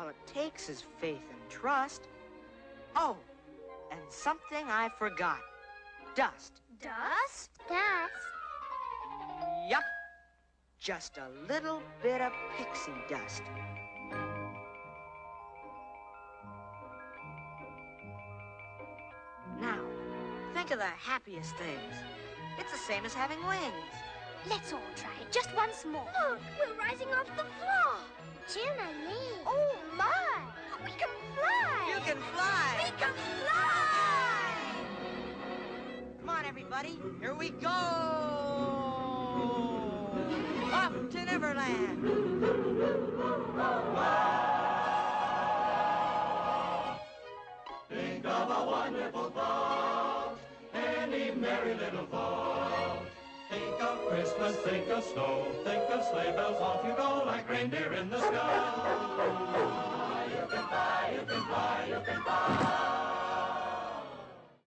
All it takes is faith and trust. Oh, and something I forgot. Dust. Dust? Dust? Yup. Just a little bit of pixie dust. Now, think of the happiest things. It's the same as having wings. Let's all try it just once more. Look, we're rising off the floor. Jim and me. Oh, my. We can fly. You can fly. We can fly. Come on, everybody. Here we go. Off to Neverland. Think of a wonderful thought, any merry little thought. Think of Christmas, think of snow, think of sleigh bells, off you go like reindeer in the sky.